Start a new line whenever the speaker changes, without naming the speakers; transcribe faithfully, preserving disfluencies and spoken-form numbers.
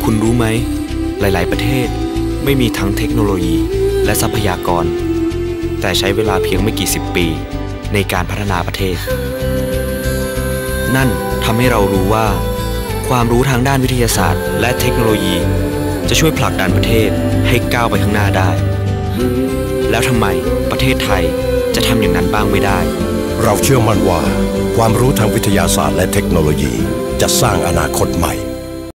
คุณรู้ไหมหลายๆประเทศไม่มีทั้งเทคโนโลยีและทรัพยากรแต่ใช้เวลาเพียงไม่กี่สิบปีในการพัฒนาประเทศนั่นทำให้เรารู้ว่าความรู้ทางด้านวิทยาศาสตร์และเทคโนโลยีจะช่วยผลักดันประเทศให้ก้าวไปข้างหน้าได้แล้วทำไมประเทศไทยจะทำอย่างนั้นบ้างไม่ได้
เราเชื่อมั่นว่าความรู้ทางวิทยาศาสตร์และเทคโนโลยีจะสร้างอนาคตใหม่